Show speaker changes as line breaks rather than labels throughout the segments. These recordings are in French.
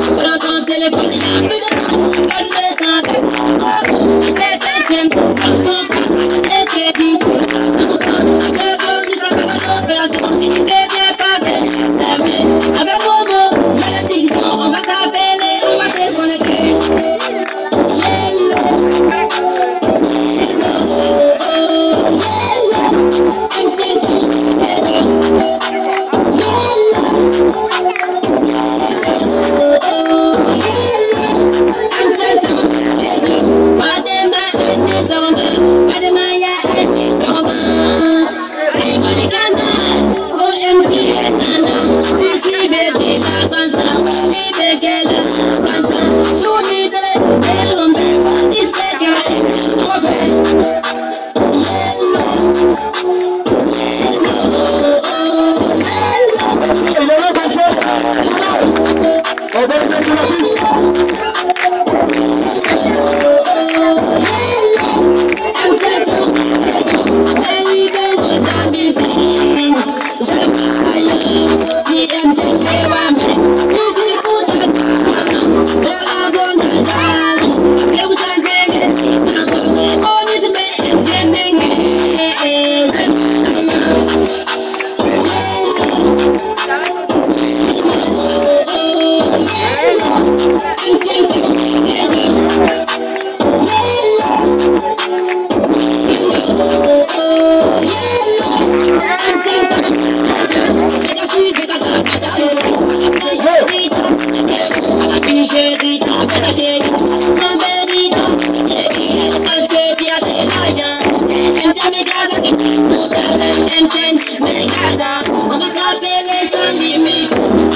Prends ton téléphone, il y a plus de temps. Garde le temps avec toi. C'est très simple. Quand ton compte est crédit, le bonus à faire l'opération. Si tu fais bien passer, c'est vrai. Avec Momo, il y a l'addiction. On va s'appeler, on va se connecter. On va s'appeler sans limite.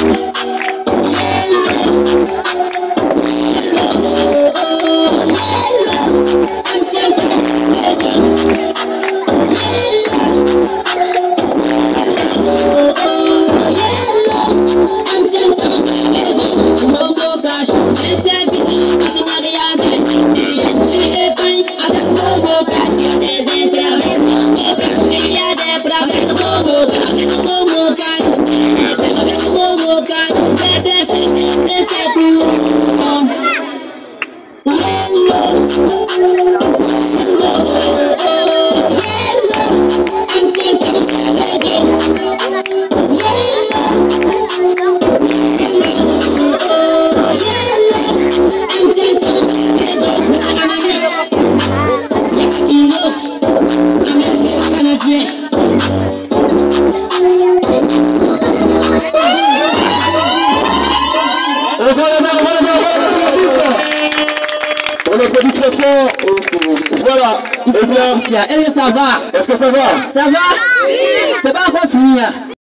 Voilà. Est-ce que ça va?
Ça va?
Oui.
C'est pas encore fini.